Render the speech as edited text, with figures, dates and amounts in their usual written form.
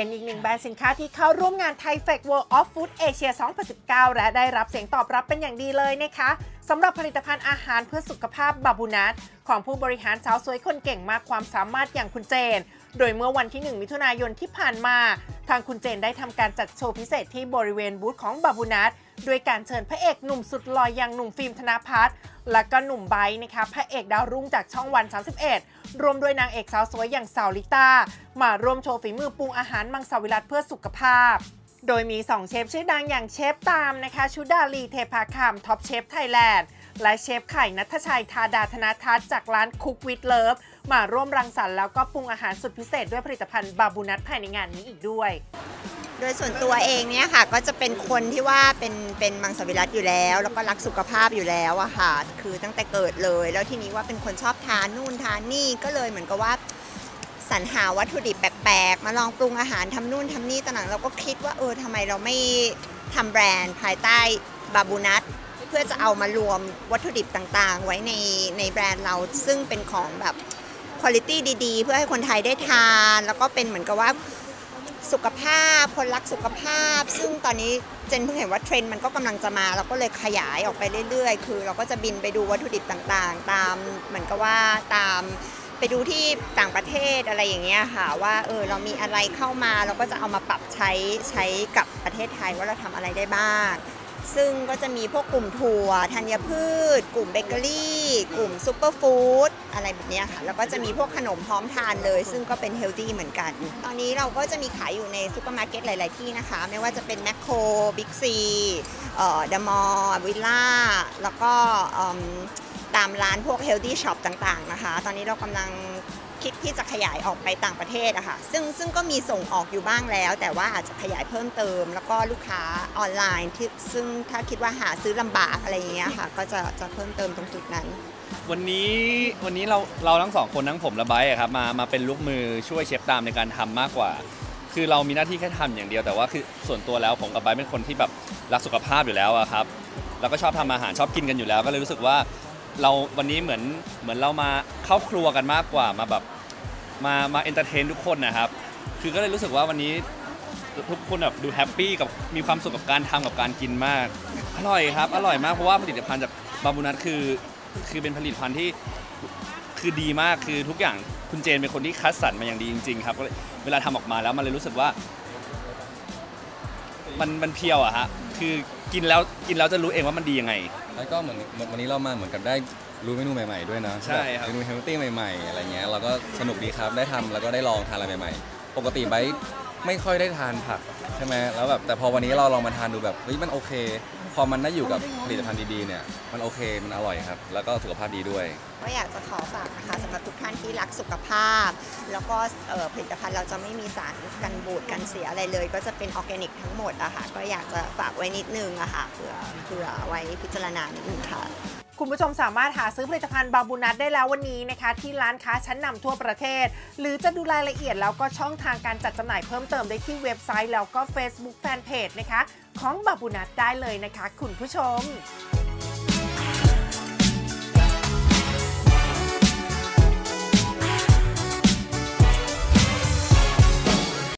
เป็นอีกหนึ่งแบรนด์สินค้าที่เข้าร่วมงาน Thai Fest World of Food Asia 2019 และได้รับเสียงตอบรับเป็นอย่างดีเลยนะคะสำหรับผลิตภัณฑ์อาหารเพื่อสุขภาพบาบูนัทของผู้บริหารสาวสวยคนเก่งมากความสามารถอย่างคุณเจนโดยเมื่อวันที่ 1 มิถุนายนที่ผ่านมาทางคุณเจนได้ทำการจัดโชว์พิเศษที่บริเวณบูธของบาบูนัทโดยการเชิญพระเอกหนุ่มสุดหล่ออย่างหนุ่มฟิล์มธนภัทรและก็หนุ่มไบร์ทนะคะพระเอกดาวรุ่งจากช่องวัน 31รวมด้วยนางเอกสาวสวยอย่างสาวลิต้ามาร่วมโชว์ฝีมือปรุงอาหารมังสวิรัติเพื่อสุขภาพโดยมี2เชฟชื่อดังอย่างเชฟตามนะคะชุดาลีเทพาคำท็อปเชฟไทยแลนด์และเชฟไข่ณัฐชัยธาดาธนทัศน์จากร้านคุกวิดเลิฟมาร่วมรังสรรค์แล้วก็ปรุงอาหารสุดพิเศษด้วยผลิตภัณฑ์บาบูนัทภายในงานนี้อีกด้วยโดยส่วนตัวเองเนี่ยค่ะก็จะเป็นคนที่ว่าเป็นมังสวิรัติอยู่แล้วแล้วก็รักสุขภาพอยู่แล้วอะค่ะคือตั้งแต่เกิดเลยแล้วทีนี้ว่าเป็นคนชอบทานนู่นทานนี่ก็เลยเหมือนกับว่าสรรหาวัตถุดิบแปลกๆมาลองปรุงอาหารทำนู่นทำนี่ตอนหลังเราก็คิดว่าทำไมเราไม่ทำแบรนด์ภายใต้บาบูนัทเพื่อจะเอามารวมวัตถุดิบต่างๆไว้ในแบรนด์เราซึ่งเป็นของแบบคุณภาพดีๆเพื่อให้คนไทยได้ทานแล้วก็เป็นเหมือนกับว่าสุขภาพคนรักสุขภาพซึ่งตอนนี้เจนเพิ่งเห็นว่าเทรนด์มันก็กำลังจะมาเราก็เลยขยายออกไปเรื่อยๆคือเราก็จะบินไปดูวัตถุดิบต่างๆตามเหมือนกับว่าตามไปดูที่ต่างประเทศอะไรอย่างเงี้ยค่ะว่าเรามีอะไรเข้ามาเราก็จะเอามาปรับใช้กับประเทศไทยว่าเราทำอะไรได้บ้างซึ่งก็จะมีพวกกลุ่มถั่วธัญพืชกลุ่มเบเกอรี่กลุ่มซุปเปอร์ฟู้ดอะไรแบบนี้ค่ะแล้วก็จะมีพวกขนมพร้อมทานเลยซึ่งก็เป็นเฮลตี้เหมือนกันตอนนี้เราก็จะมีขายอยู่ในซุปเปอร์มาร์เก็ตหลายๆที่นะคะไม่ว่าจะเป็นแมคโครบิ๊กซีเดอะมอลล์วิลล่าแล้วก็ตามร้านพวกเฮลตี้ช็อปต่างๆนะคะตอนนี้เรากำลังคิดที่จะขยายออกไปต่างประเทศอะค่ะซึ่งก็มีส่งออกอยู่บ้างแล้วแต่ว่าอาจจะขยายเพิ่มเติมแล้วก็ลูกค้าออนไลน์ที่ซึ่งถ้าคิดว่าหาซื้อลำบากอะไรอย่างเงี้ยค่ะก็จะเพิ่มเติมตรงจุดนั้นวันนี้เราทั้งสองคนทั้งผมและไบร์ทครับมาเป็นลูกมือช่วยเชฟตามในการทำมากกว่าคือเรามีหน้าที่แค่ทำอย่างเดียวแต่ว่าคือส่วนตัวแล้วผมกับไบร์ทเป็นคนที่แบบรักสุขภาพอยู่แล้วอะครับแล้วก็ชอบทำอาหารชอบกินกันอยู่แล้วก็เลยรู้สึกว่าเราวันนี้เหมือนเรามาเข้าครัวกันมากกว่ามาแบบมาเอนเตอร์เทนทุกคนนะครับคือก็เลยรู้สึกว่าวันนี้ทุกคนแบบดูแฮปปี้กับมีความสุขกับการทำกับการกินมากอร่อยครับอร่อยมากเพราะว่าผลิตภัณฑ์จากบาบูนัทคือเป็นผลิตภัณฑ์ที่คือดีมากคือทุกอย่างคุณเจนเป็นคนที่คัดสรรมาอย่างดีจริงๆครับเวลาทำออกมาแล้วมันเลยรู้สึกว่ามันเพียวอะฮะคือกินแล้วจะรู้เองว่ามันดียังไงแล้วก็เหมือนวันนี้เรามาเหมือนกับได้รู้เมนูใหม่ๆด้วยนะใช่ครับเมนูเฮลตี้ใหม่ๆอะไรเงี้ยเราก็สนุกดีครับได้ทำแล้วก็ได้ลองทานอะไรใหม่ๆปกติไบร์ทไม่ค่อยได้ทานผักใช่ไหมแล้วแบบแต่พอวันนี้เราลองมาทานดูแบบเฮ้ยมันโอเคพอมันได้อยู่กับผลิตภัณฑ์ดีๆเนี่ยมันโอเคมันอร่อยครับแล้วก็สุขภาพดีด้วยก็อยากจะขอฝากนะคะสำหรับทุกท่านที่รักสุขภาพแล้วก็ผลิตภัณฑ์เราจะไม่มีสารกันบูดกันเสียอะไรเลยก็จะเป็นออร์แกนิกทั้งหมดอะค่ะก็อยากจะฝากไว้นิดนึงอะค่ะเผื่อไว้พิจารณานิดนึงค่ะคุณผู้ชมสามารถหาซื้อผลิตภัณฑ์บาบูนัทได้แล้ววันนี้นะคะที่ร้านค้าชั้นนำทั่วประเทศหรือจะดูรายละเอียดแล้วก็ช่องทางการจัดจำหน่ายเพิ่มเติมได้ที่เว็บไซต์แล้วก็ Facebook Fanpage นะคะของบาบูนัทได้เลยนะคะคุณผู้ชม